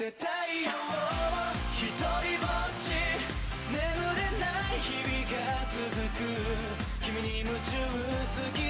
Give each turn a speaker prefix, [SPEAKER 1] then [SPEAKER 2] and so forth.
[SPEAKER 1] して太陽一人ぼっち眠れない日々が続く君に夢中すぎ